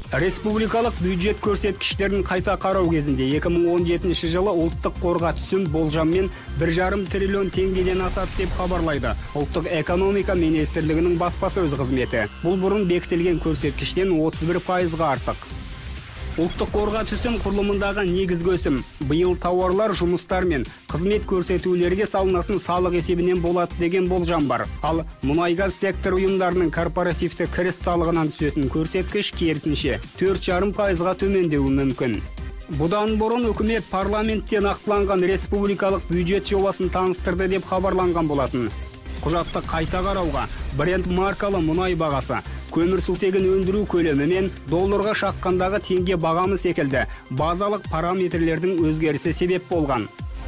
Республикалық бюджет көрсеткіштерін қайта қарау кезінде 2017 жылы ұлттық қорға түсім болжаммен 1,5 триллион теңгеден асады деп хабарлайды Ұлттық экономика министрлігінің баспасөз қызметі. Бұл бұрын бекітілген көрсеткіштен 31%-ға артық. Ұлттық қорға түсім құрылымындағы негізгі өсім биыл тауарлар, жұмыстар мен қызмет көрсетулерге салынатын салық есебінен болады деген болжам бар. Ал мұнай-газ сектор ұйымдарының корпоративті кіріс салығынан түсетін көрсеткіш керісінше 4,5%-ға төмендеуі мүмкін. Бұдан бұрын үкімет парламентте нақтыланған республикалық бюджет жобасын таныстырды деп хабарланған болатын. Құжатты қайта қарауға Brent маркалы мұнай бағасы, көмірсутегін өндіру көлемі мен долларға шаққандағы теңге бағамы секілді базалық параметрлердің өзгерісі себеп болған.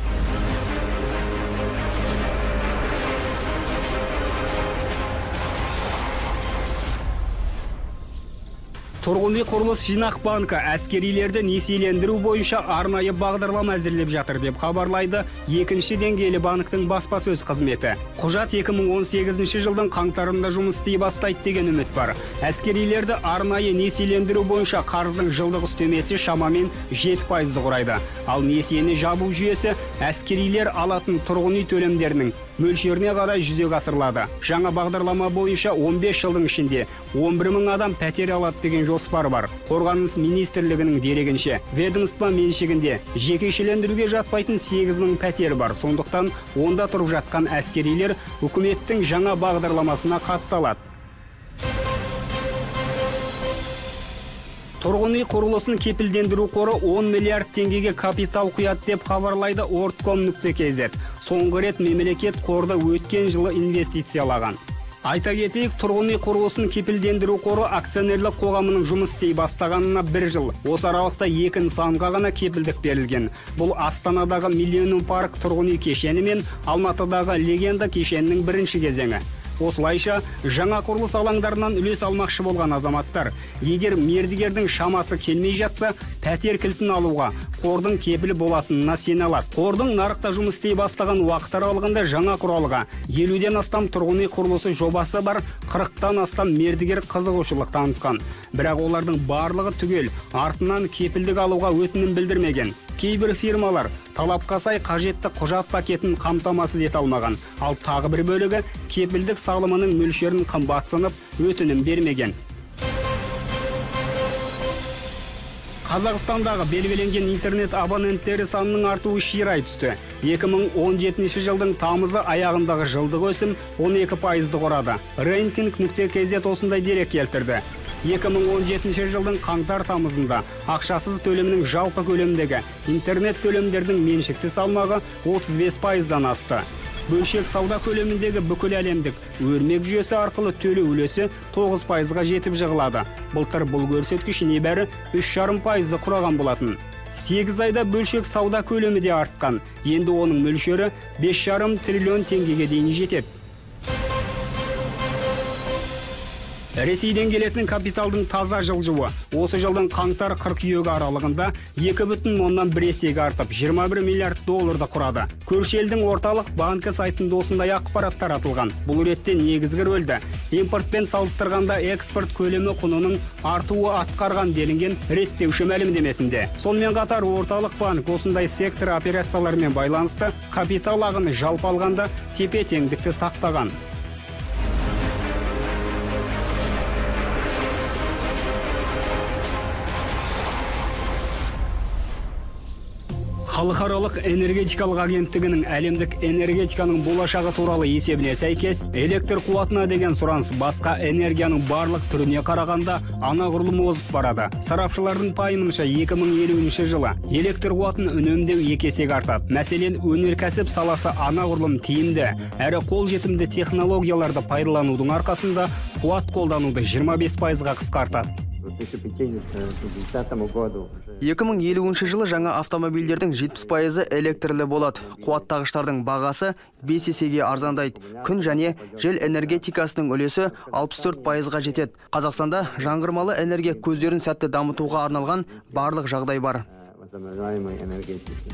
Тұрғын үй құрылыс жинақ банкі әскерилерді несиелендіру бойынша арнайы бағдарлама әзірлеп жатыр деп хабарлайды екінші деңгейлі банктың баспасөз қызметі. Құжат 2018 жылдың қаңтарында жұмыс істей бастайды деген үміт бар. Әскерилерді арнайы несиелендіру бойынша қарыздың жылдық үстемесі шамамен 7%-ды құрайды. Ал несиені жабу жүйесі әскерилер алатын тұрғын үй төлемдерінің мөлшеріне қарай жүзеге асырылады. Жаңа бағдарлама бойынша 15 жылдың ішінде 11.000 адам пәтер алады деген жоспар бар. Қорғаныс министрлігінің дерегінше, ведомство меншігінде жекешелендіруге жатпайтын 8.000 пәтер бар. Сондықтан онда тұрып жатқан әскерилер үкіметтің жаңа бағдарламасына қатыса алады. Тұрғын үй құрылысын кепілдендіру қоры 10 миллиард теңгеге капитал құяды деп хабарлайды ortcom.kz. Соңғы рет мемлекет қорды өткен жылы инвестициялаған. Айта кетейік, тұрғын үй құрылысын кепілдендіру қоры акционерлік қоғамының жұмыс істей бастағанына 1 жыл. Осы аралықта 2 нысанға ғана кепілдік берілген. Бұл Астанадағы Миллениум парк тұрғын үй кешені мен Алматыдағы Легенда кешенінің бірінші кезеңі. Осылайша, жаңа құрылыс алаңдарынан үлес алмақшы болған азаматтар, егер мердігердің шамасы келмей жатса, пәтер кілтін алуға қордың кепілі болатынына сене алады. Қордың нарықта жұмыс істей бастаған уақыт аралығында жаңа құралға 50-ден астам тұрғын үй құрылысы жобасы бар, 40-тан астам мердігер қызығушылық танытқан. Бірақ олардың барлығы түгел артынан кепілдік алуға өтінім білдірмеген. Кейбір фирмалар талапқа сай қажетті құжат пакетін қамтамасыз ете алмаған, ал тағы бір бөлігі кепілдік салымының мөлшерін қымбатсынып өтінім бермеген. Қазақстандағы белгіленген интернет абоненттері санының артуы ширай түсті. 2017 жылдың тамызы аяғындағы жылдық өсім 12%-ды құрады. Ranking.kz осындай дерек келтірді. 2017 жылдың қаңтар-тамызында ақшасыз төлемнің жалпы көлемдегі интернет төлемдердің меншікті салмағы 35%-дан асты. Бөлшек сауда көлеміндегі бүкіл әлемдік өрмек жүйесі арқылы төлеу үлесі 9%-ға жетіп жығылады. Былтыр бұл көрсеткіш небәрі 3,5%-ды құраған болатын. 8 айда бөлшек сауда көлемі де артқан. Енді оның мөлшері 5,5 триллион теңгеге дейін жетеді. Ресейден келетін капиталдың таза жылжуы осы жылдың қаңтар-қыркүйек аралығында 2,1 есеге артып 21 миллиард долларды құрады. Көрші елдің орталық банкі сайтында осындай ақпараттар атылған. Бұл ретте негізгі рөлді импортпен салыстырғанда экспорт көлемі құнының артуы атқарған делінген реттеуші мәлімдемесінде. Сонымен қатар орталық банк осындай сектор операцияларымен байланысты капитал ағыны жалпы алғанда тепе-теңдікті сақтаған. Халықаралық энергетикалық агенттігінің әлемдік энергетиканың болашағы туралы есебіне сәйкес, электр қуатына деген сұраныс басқа энергияның барлық түріне қарағанда анағұрлым озып барады. Сарапшылардың пайымынша 2050 жылы электр қуатын үнемдеу 2 есеге артады. Мәселен, өнеркәсіп саласы анағұрлым тиімді, әрі қолжетімді технологияларды пайдаланудың арқасында қуат қолдануды 25%-ға қысқартады. 2050 жылы жаңа автомобильдердің 70%-ы электрлі болады. Қуаттағыштардың бағасы 5 есеге арзандайды. Күн және жел энергетикасының үлесі 64%-ға жетеді. Қазақстанда жаңғырмалы энергия көздерін сәтті дамытуға арналған барлық жағдай бар.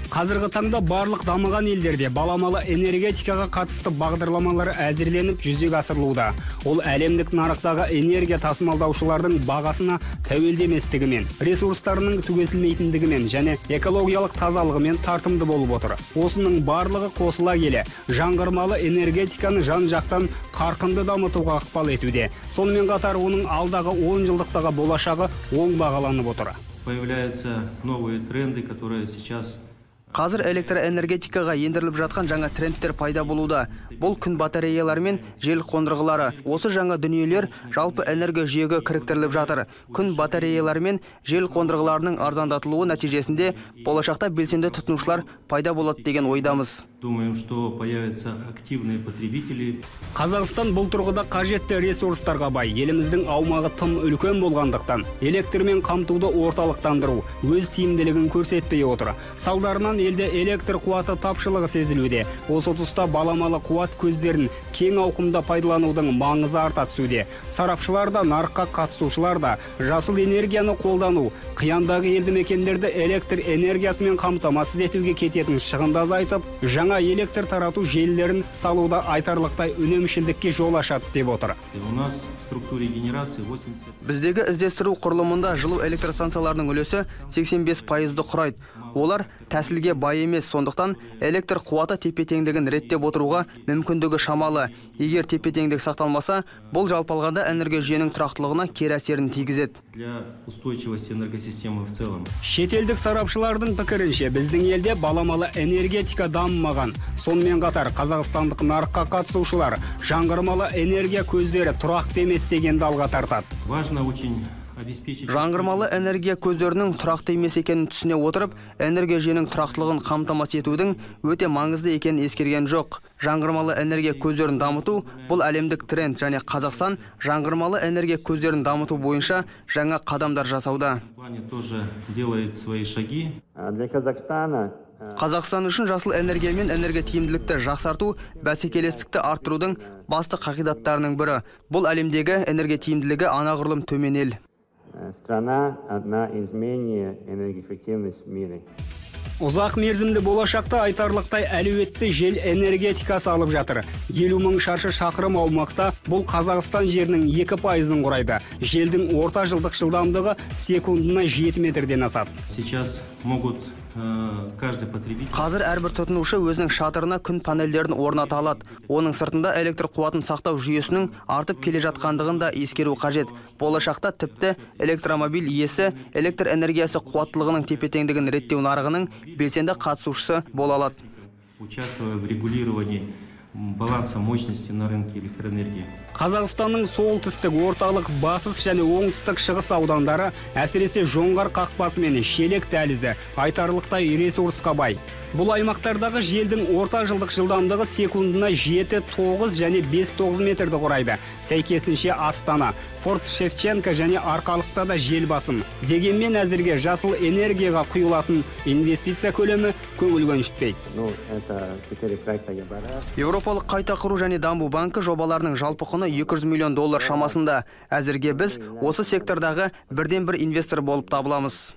Қазіргі таңда барлық дамыған елдерде баламалы энергетикаға қатысты бағдарламалар әзірленіп жүзеге асырылуда. Ол әлемдік нарықтағы энергия тасымалдаушылардың бағасына тәуелді еместігімен, ресурстарының түгесілмейтіндігімен және экологиялық тазалығымен тартымды болып отыр. Осының барлығы қосыла келе, жаңғырмалы энергетиканы жан-жақтан қарқынды дамытуға ықпал етуде. Сонымен қатар оның алдағы 10 жылдықтағы болашағы оң бағаланып отыр. Появляются новые тренды, которые сейчас Қазір электроэнергетикаға ендіріліп жатқан жаңа трендтер пайда болуда. Бұл күн батареялары мен жел қондырғылары. Осы жаңа дүниелер жалпы энергия жүйеге кіріктіріліп жатыр. Күн батареялары мен жел қондырғыларының арзандатылуы нәтижесінде болашақта белсенді тұтынушылар пайда болады деген ойдамыз. Думаем, что появятся активные потребители. Қазақстан бұл тұрғыда қажетті ресурстарға бай. Еліміздің аумағы тым үлкен болғандықтан электрмен қамтуды орталықтандыру өз тиімділігін көрсетпей отыр. Салдарынан елде электр қуаты тапшылығы сезілуде. Осы тұста баламалы қуат көздерін кең ауқымда пайдаланудың маңызы арта түсуде. Сарапшылар да, нарыққа қатысушылар да жасыл энергияны қолдану, қияндағы елді мекендерді электр энергиясымен қамтамасыз етуге кететін шығынды азайтып, жаңа электр тарату желілерін салуда айтарлықтай үнемшілдікке жол ашады деп отыр. У нас в структуре генерации 80%. Біздегі іздестіру құрылымында жылу электростанцияларының үлесі 85%-ды құрайды. Олар тәсілге бай емес, сондықтан электр қуаты тепе-теңдігін реттеп отыруға мүмкіндігі шамалы. Егер тепе-теңдік сақталмаса, бұл жалпы алғанда энергия жүйенің тұрақтылығына кері әсерін тигізеді. Для устойчивости энергосистемы в целом. Шетелдік сарапшылардың пікірінше, біздің елде баламалы энергетика дамымаған. Сонымен қатар қазақстандық нарыққа қатысушылар жаңғырмалы энергия көздері тұрақты емес дегенді алға тартады. Важно очень обеспечить. Жаңғырмалы энергия көздерінің тұрақты емес екенін түсіне отырып, энергия жүйенің тұрақтылығын қамтамасыз етудің өте маңызды екенін ескерген жоқ. Жаңғырмалы энергия көздерін дамыту бұл әлемдік тренд, және Қазақстан жаңғырмалы энергия көздерін дамыту бойынша жаңа қадамдар жасауда. В плане тоже делает свои шаги. Для Казахстана Қазақстан үшін жасыл энергия мен энергия тиімділікті жақсарту, бәсекелестікті арттырудың басты қағидаттарының бірі. Бұл әлемдегі энергия тиімділігі анағұрлым төмен ел. страна одна из менее энергоэффективных в мире. Ұзақ мерзімді болашақта айтарлықтай әлеуетті жел энергетикасы алып жатыр. 50 мың шаршы шақырым аумақта бұл Қазақстан жерінің 2%-ын құрайды. Желдің орта жылдық жылдамдығы секундына 7 метрден асады. Сейчас могут каждый потребитель. Қазір әрбір тұтынушы өзінің шатырына күн панельдерін орната алады. Оның сыртында электр қуатын сақтау жүйесінің артып келе жатқандығын да ескеру қажет. Болашақта тіпті электромобиль иесі электр энергиясы қуаттылығының тепе-теңдігін реттеу нарығының белсенді қатысушысы бола алады. Участвуя в регулировании баланса мощности на рынке электроэнергии. Қазақстанның солтүстік, орталық, батыс және оңтүстік шығыс аудандары әсіресе Жоңғар қақпасы мен Шелек дәлізі айтарлықтай ресурсқа бай. Бұл аймақтардағы желдің орта жылдық жылдамдығы секундына 7, 9 және 5-9 метрді құрайды. Сәйкесінше Астана, Форт-Шевченко және Арқалықта да жел басым. Дегенмен әзірге жасыл энергияға құйылатын инвестиция көлемі көңіл көншітпейді. Это 4 проекта ГБР. Еуропалық қайта құру және даму банкі жобаларының жалпы құны $200 миллион шамасында. Әзірге біз осы сектордағы бірден-бір инвестор болып табыламыз.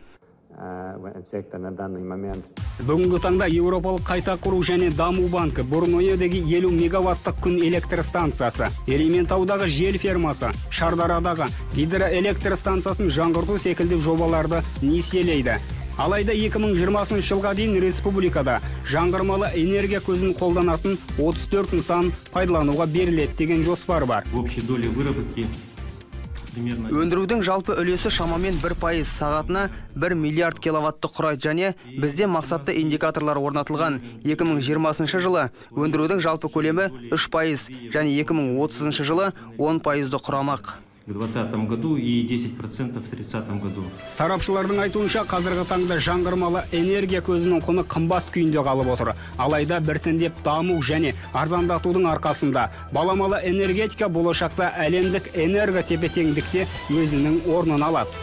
Сектор на данный момент. Бүгінгі таңда Еуропалық қайта құру және даму банкі Бурноедегі 50 мегаваттық күн электр станциясы, Ерейментаудағы жел фермасы, Шардарадағы гидроэлектр станциясын жаңғырту секілді жобаларды несиелейді. Алайда 2020 жылға дейін республикада жаңғырмалы энергия көзін қолданатын 34 нысан пайдалануға беріледі деген жоспар бар. В общей доле выработки примерно. Өндірудің жалпы үлесі шамамен 1%, сағатына 1 миллиард киловатты құрайды, және бізде мақсатты индикаторлар орнатылған. 2020 жылы өндірудің жалпы көлемі 3%, және 2030 жылы 10%-ды құрамақ. В 2020 году и 10% в 30 году. Сарапшылардың айтуынша қазіргі таңда жаңғырмалы энергия көзінің құны қымбат күйінде қалып отыр. Алайда біртіндеп даму және арзандатудың арқасында баламалы энергетика болашақта әлемдік энерго тепе-теңдікте өзінің орнын алады.